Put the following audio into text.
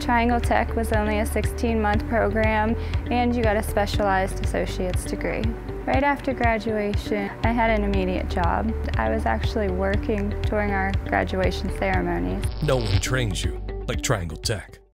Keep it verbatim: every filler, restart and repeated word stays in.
Triangle Tech was only a sixteen month program, and you got a specialized associate's degree. Right after graduation, I had an immediate job. I was actually working during our graduation ceremonies. No one trains you like Triangle Tech.